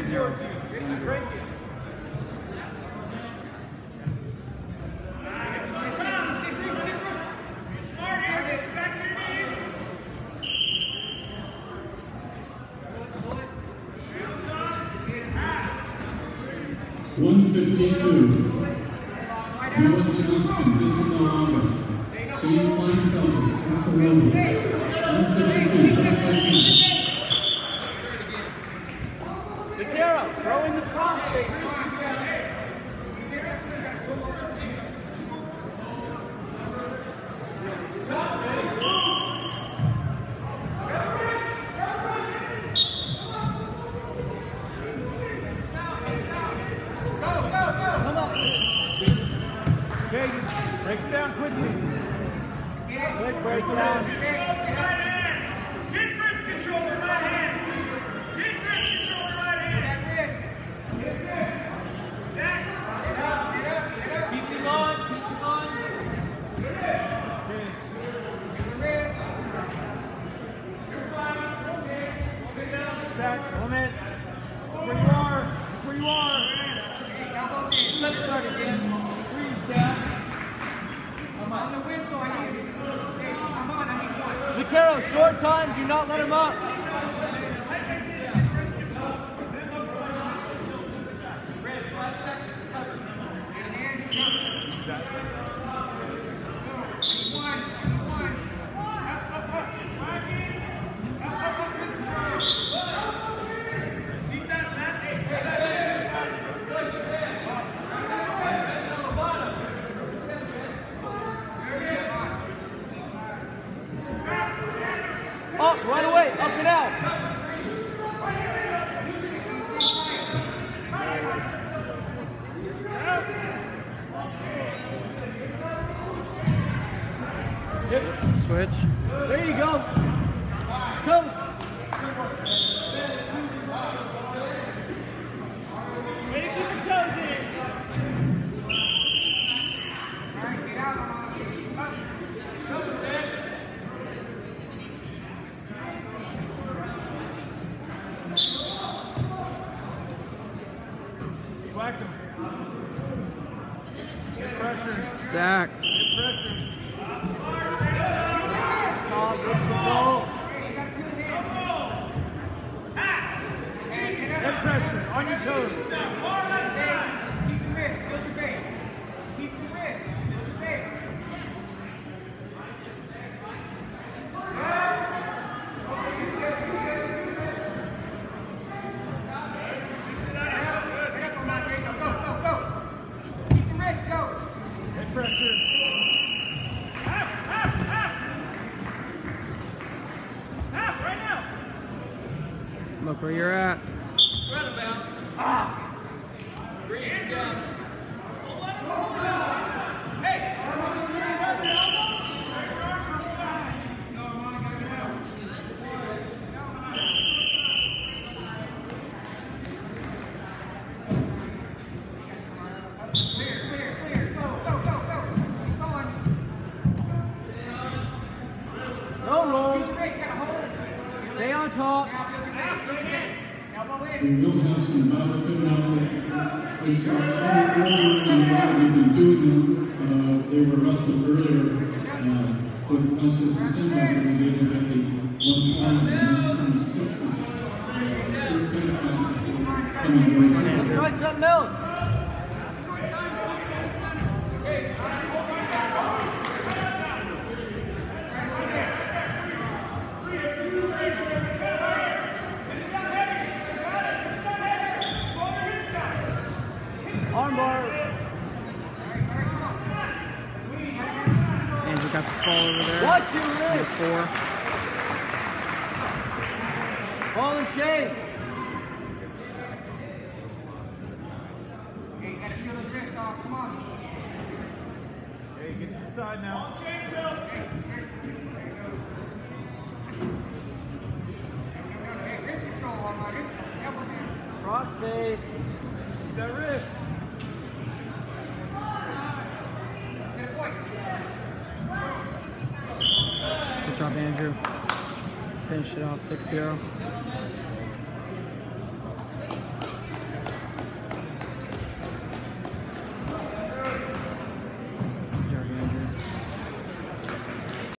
0-0. Noah Johnston, Vista Malanga. Shane Kleinfelder, Barcelona. 152, first place. Vaquero, throw in the cross spaces. Break it down quickly. Quick breakdown. Keep wrist control in my hand. Keep wrist control in my hand. Stack. Keep him on. Keep him on. Stack. Limit. Where you are. Where you are. Let's start again. Breathe down. On the whistle, I need it. Hey, come on, I need one. Vaquero, short time. Do not let him up. Up, right away, up and out. Switch. There you go. Come. Way to keep your toes in. All right, get out, Whack him. Get pressure. Stack. Get pressure. Get pressure on your toes. Keep the wrist, build the base. Keep the wrist, build the base. Go. Keep the wrist, go. Get pressure. Half right now. Look where you're at. Right about. Bring it down. Clear. Go. Go on. No roll. Keep the wrist, gotta hold it. Stay on top. Elbow in. We will have some bouts coming out. They start earlier than what we've been doing them. They were wrestled earlier with us as the same way we did it at the 120 and 126. Third place bouts coming very Let's soon. try something else. Armbar. Andrew got the ball over there. Watch your Number wrist. 4. Ball and chain. Okay, you gotta feel those wrists off. Come on. Hey, get to the side now. Change up. Hey, wrist control on my wrist. Elbows in. Cross face. Keep that wrist. Let's get a point. Good job, Andrew. Finish it off 6-0.